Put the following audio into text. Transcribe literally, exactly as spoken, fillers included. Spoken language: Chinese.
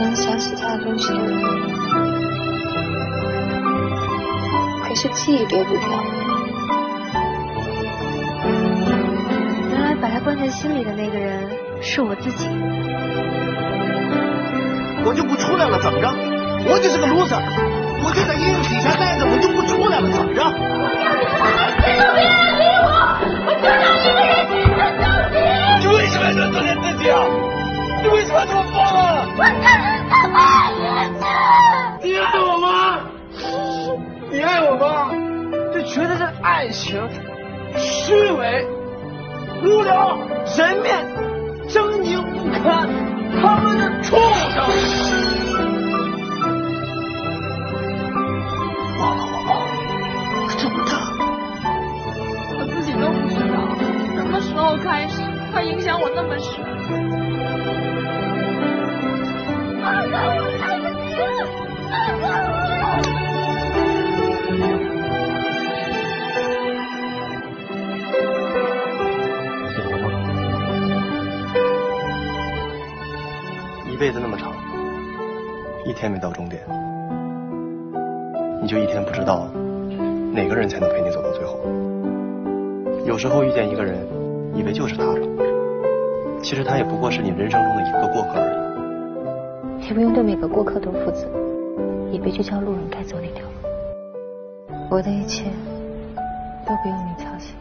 能想起他的东西都有，可是记忆丢不掉。 原来把他关在心里的那个人是我自己。 我就不出来了，怎么着？我就是个 loser， 我就在阴影底下待着，我就不出来了，怎么着？ 谁都别来理我，我就让一个人亲身到底。 你为什么要这么对自己啊？你为什么要这么疯啊？ 我才是他妈的！ 你爱我吗？你爱我吗？这全都是爱情，虚伪、无聊、人面、狰狞不堪，他们是畜生！这么大， 我自己都不知道什么时候开始，它影响我那么深。 放开我，来不及了！放开我！ 醒了吗？一辈子那么长，一天没到终点，你就一天不知道哪个人才能陪你走到最后。有时候遇见一个人，以为就是他了，其实他也不过是你人生中的一个过客而已。 也不用对每个过客都负责，也别去教路人该走哪条路。我的一切都不用你操心。